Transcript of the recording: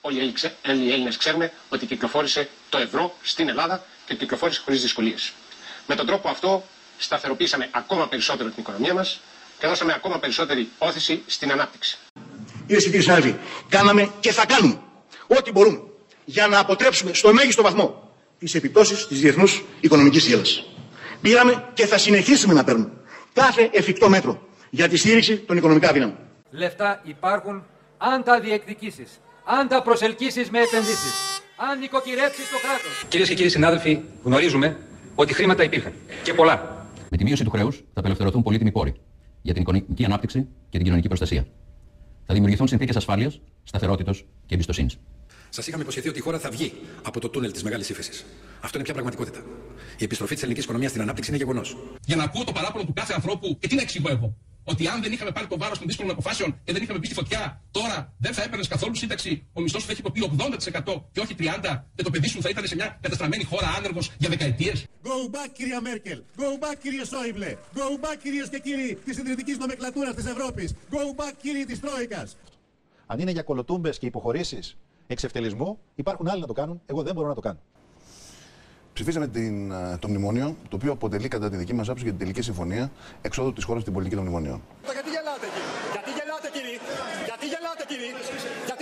όλοι οι Έλληνες ξέρουμε ότι κυκλοφόρησε το ευρώ στην Ελλάδα και κυκλοφόρησε χωρίς δυσκολίες. Με τον τρόπο αυτό σταθεροποίησαμε ακόμα περισσότερο την οικονομία μας και δώσαμε ακόμα περισσότερη όθηση στην ανάπτυξη. Κυρίες και κύριοι συνάδελφοι, κάναμε και θα κάνουμε ό,τι μπορούμε για να αποτρέψουμε στο μέγιστο βαθμό τις επιπτώσεις της διεθνούς οικονομικής γέλας. Πήραμε και θα συνεχίσουμε να παίρνουμε κάθε εφικτό μέτρο για τη στήριξη των οικονομικά δύναμων. Λεφτά υπάρχουν αν τα διεκδικήσεις, αν τα προσελκύσεις με επενδύσεις, αν νοικοκυρέψεις το κράτος. Κυρίες και κύριοι συνάδελφοι, γνωρίζουμε ότι χρήματα υπήρχαν και πολλά. Με τη μείωση του χρέους θα απελευθερωθούν πολύτιμοι πόροι για την οικονομική ανάπτυξη και την κοινωνική προστασία. Θα δημιουργηθούν συνθήκες ασφάλειας, σταθερότητος και εμπιστοσύνης. Σας είχαμε υποσχεθεί ότι η χώρα θα βγει από το τούνελ της μεγάλης ύφεσης. Αυτό είναι πια πραγματικότητα. Η επιστροφή της ελληνικής οικονομίας στην ανάπτυξη είναι γεγονός. Για να ακούω το παράπονο του κάθε ανθρώπου, και τι να εξηγώ εγώ. Ότι αν δεν είχαμε πάρει το βάρος των δύσκολων αποφάσεων και δεν είχαμε μπει στη φωτιά, τώρα δεν θα έπαιρνες καθόλου σύνταξη, ο μισθός σου θα έχει κοπεί 80% και όχι 30% και το παιδί σου θα ήταν σε μια καταστραμμένη χώρα άνεργος για δεκαετίες. Go back, κυρία Μέρκελ. Go back, κύριε Σόιμπλε. Go back, κυρίες και κύριοι της ιδρυτικής νομεκλατούρας της Ευρώπης. Go back, κύριοι της Τρόικας. Αν είναι για κολοτούμπες και υποχωρήσεις εξευτελισμού, υπάρχουν άλλοι να το κάνουν. Εγώ δεν μπορώ να το κάνω. Ψηφίσαμε το μνημόνιο, το οποίο αποτελεί κατά τη δική μας άποψη για την τελική συμφωνία εξόδου της χώρας στην πολιτική των μνημονίων. Γιατί γελάτε, κύριοι? Γιατί γελάτε, κύριοι? Γιατί γελάτε, κύριοι?